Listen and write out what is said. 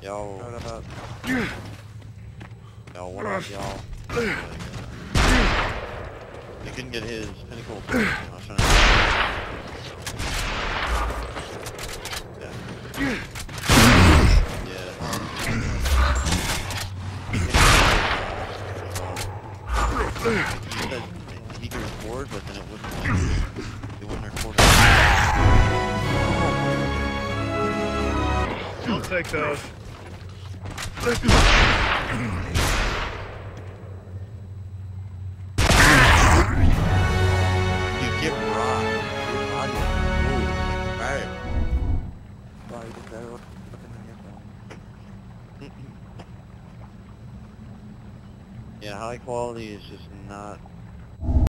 Yo, Right about. yo, what up, y'all? He couldn't get his pinnacle. I was trying to... Yeah. He said he could record, but then it wouldn't record. I'll take those. Dude, get rocked. Your body is moved like fire. Body just there, looking in your phone. Yeah, high quality is just not